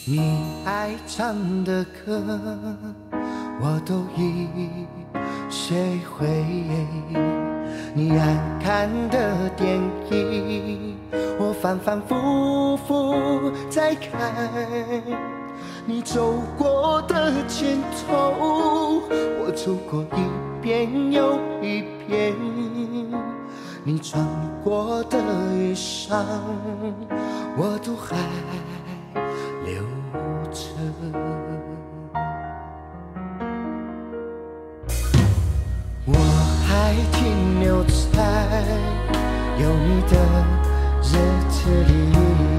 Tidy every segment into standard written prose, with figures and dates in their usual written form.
你爱唱的歌，我都已学会。你爱看的电影，我反反复复在看。你走过的街头，我走过一遍又一遍。你穿过的衣裳，我都还留着。我还停留在有你的日子里，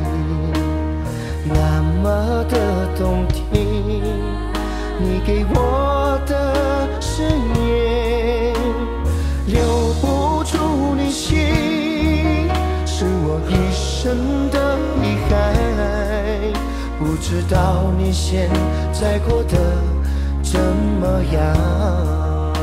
那么的动听。你给我的誓言，留不住你心，是我一生的遗憾。不知道你现在过得怎么样？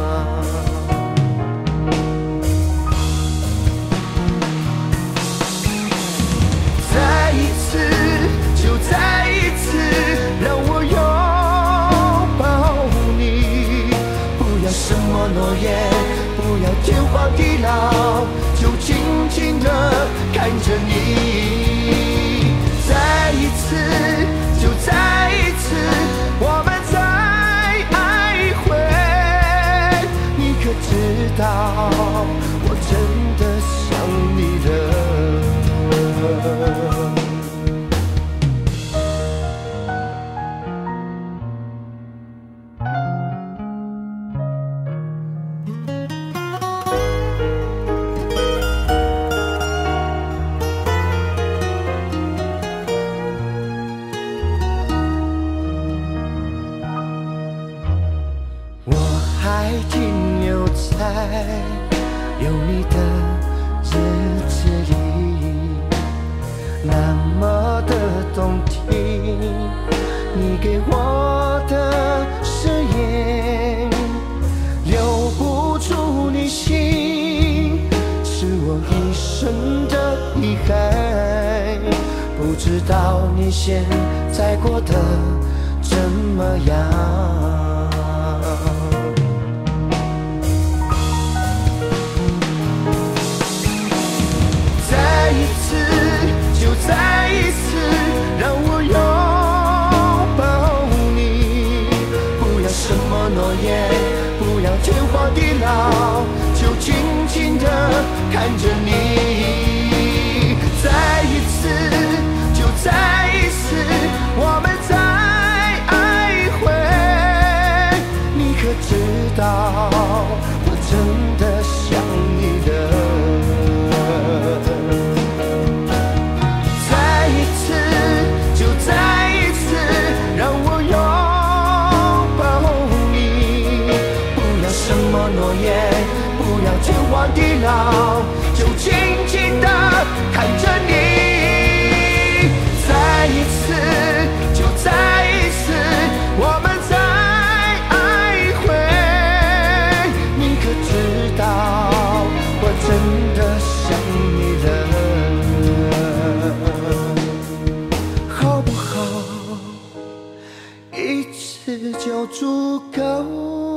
再一次，就再一次，让我拥抱你。不要什么诺言，不要天荒地老，就静静地看着你。再一次，就再一次，我们再爱回。你可知道，我真的想你的。我还停留在有你的日子里，那么的动听。你给我的誓言，留不住你心，是我一生的遗憾。不知道你现在过得怎么样？再一次，就再一次，让我拥抱你。不要什么诺言，不要天荒地老，就静静地看着你。再一次，就再一次，我们再爱回。你可知道，我真的想你的。再一次，就再一次，让我拥抱你。不要什么诺言，不要天荒地老，就静静地看着你。再一次，就再一次，我们再爱回。你可知道，我真的想你的。好不好？一次就足够。